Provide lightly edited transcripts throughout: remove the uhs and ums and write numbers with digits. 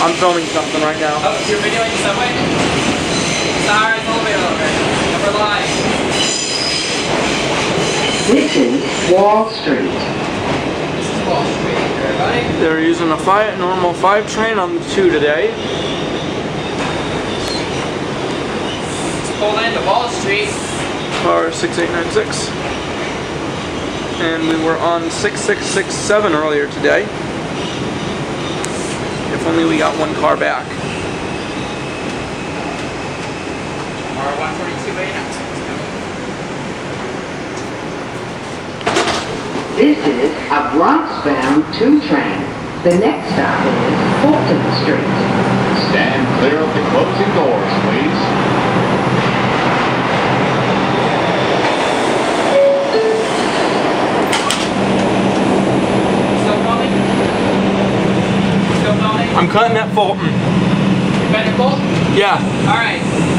I'm filming something right now. Oh, you're videoing the subway? Sorry, it's elevator. And we're live. This is Wall Street. This is Wall Street, everybody. They're using a normal 5 train on the 2 today. Pull into Wall Street. Car 6896. And we were on 6667 earlier today. If only we got one car back. Or 142A now. This is a Bronx-bound 2 train. The next stop is Fulton Street. Stand clear of the closing doors, please. Still filming? Still filming? I'm cutting at Fulton. You better Fulton? Yeah. Alright.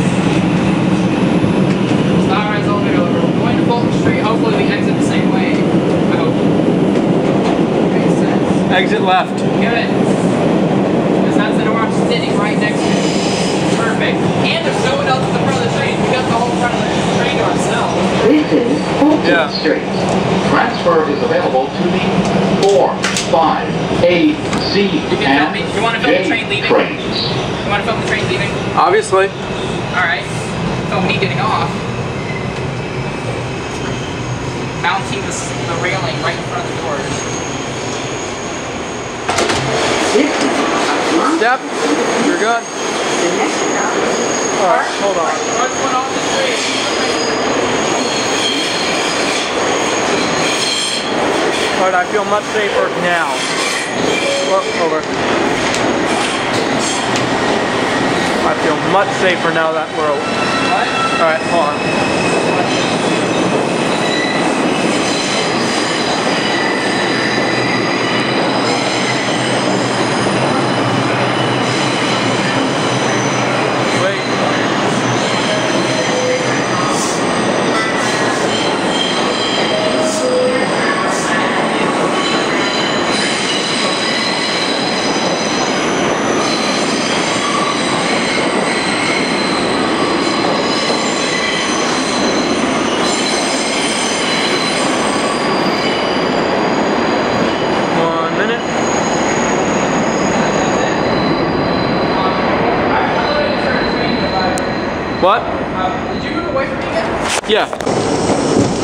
Starrise elevator over. We're going to Fulton Street. Hopefully we exit the same way. I hope. Makes sense. Exit left. Good. Because that's the door I'm sitting right next to. Perfect. And there's no one else at the front of the train. We got the whole front of the train to ourselves. This is Fulton Street. Transfer is available to the 4, 5, A, C, and You want to film the train leaving? trains. You want to film the train leaving? Obviously. Alright. Film me getting off. Mounting the railing right in front of the doors. This is a Bronx. Step. You're good. The next stop is Alright, hold on. First one off the street. Alright, I feel much safer now. Over. I feel much safer now that we're over. What? Alright, hold on. What? Did you move away from me again? Yeah.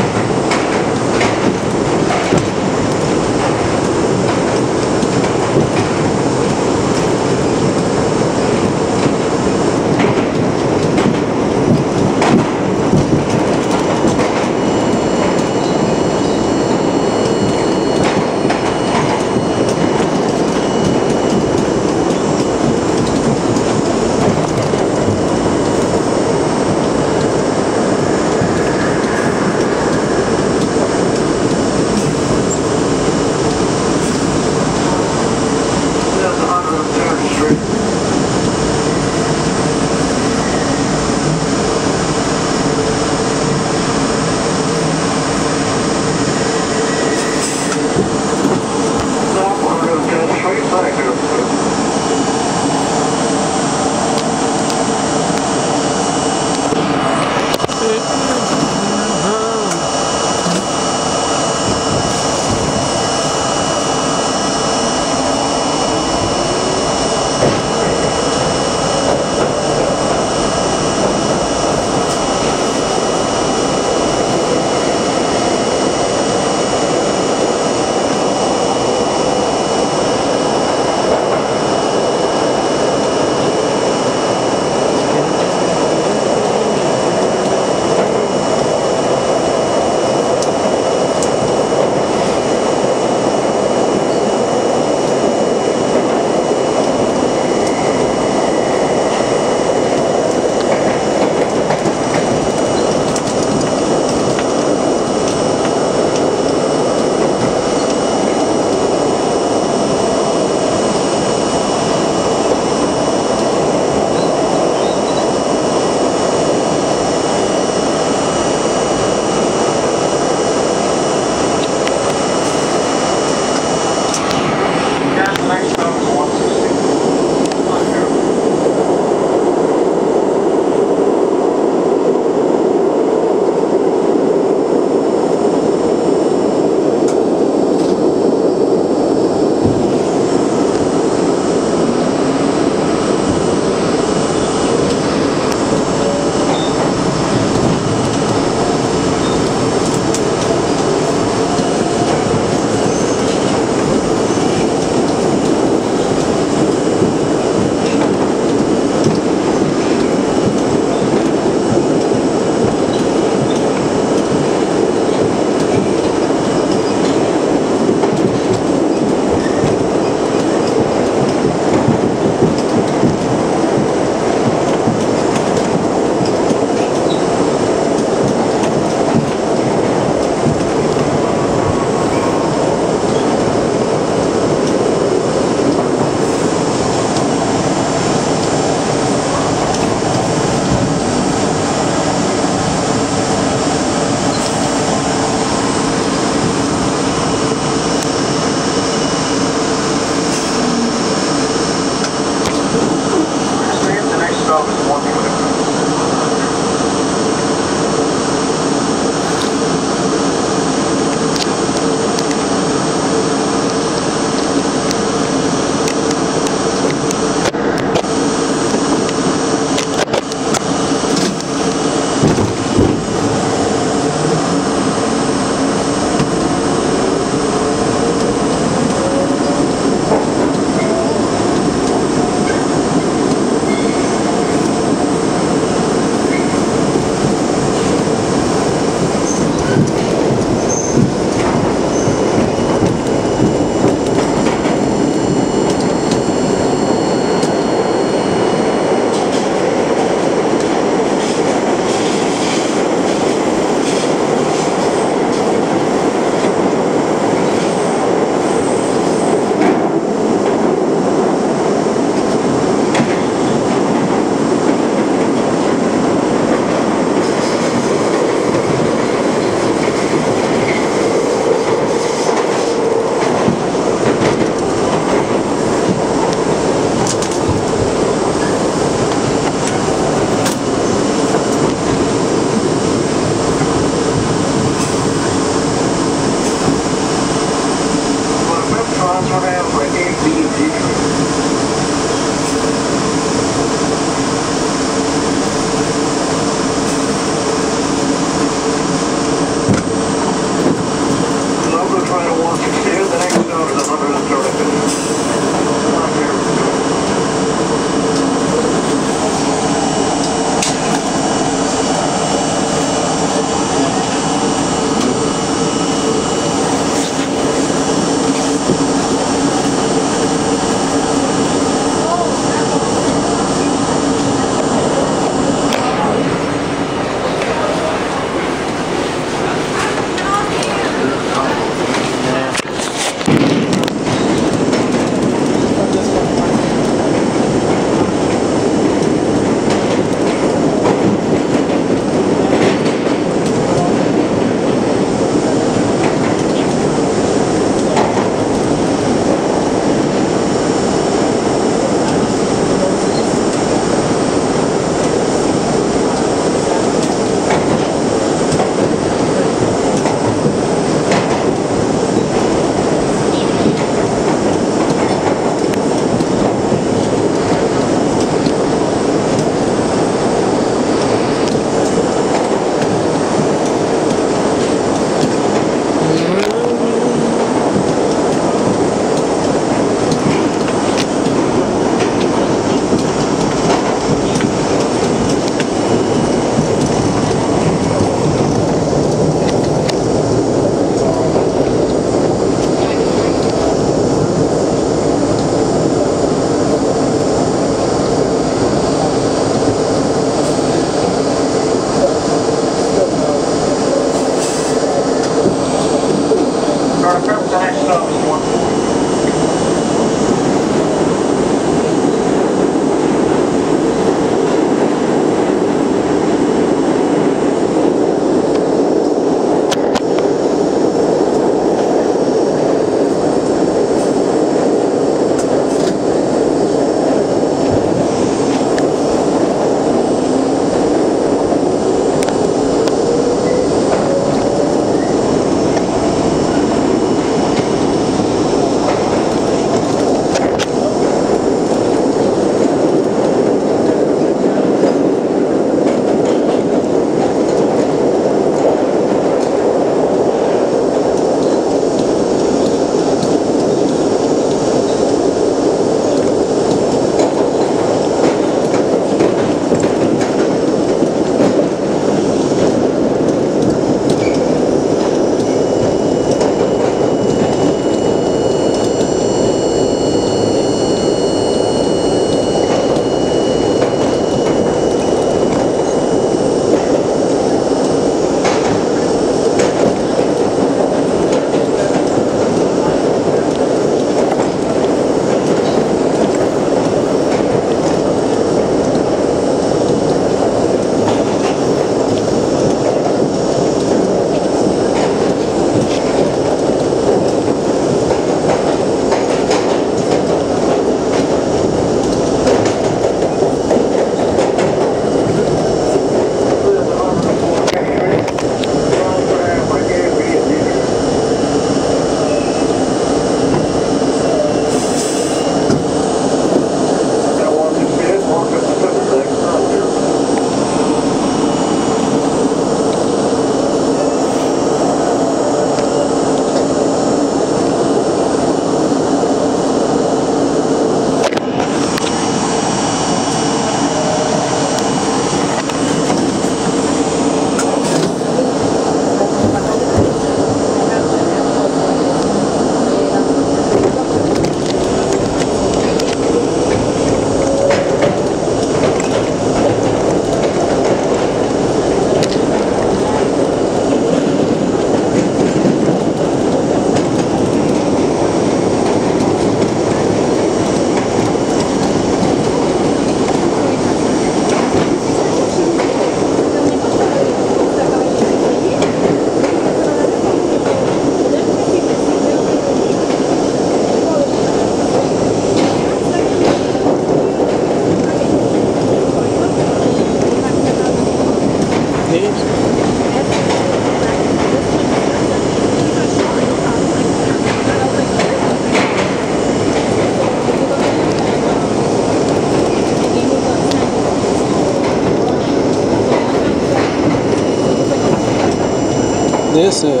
This is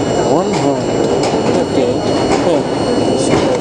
150th Street.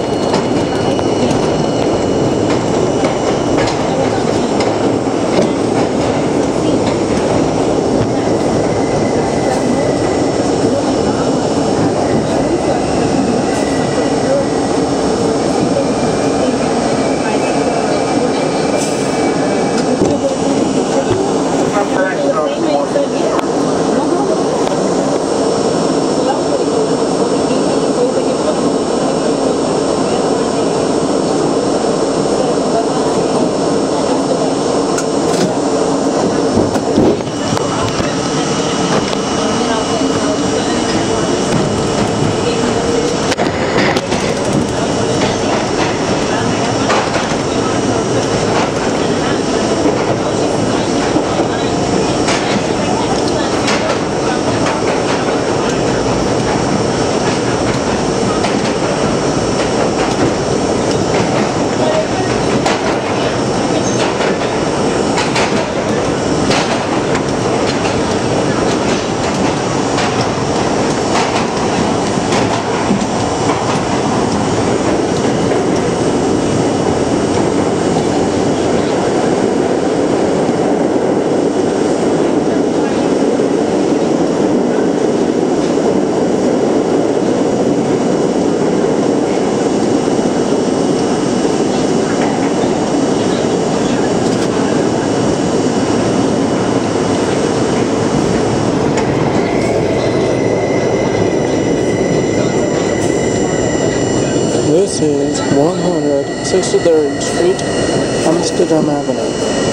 This is 163rd Street, Amsterdam Avenue.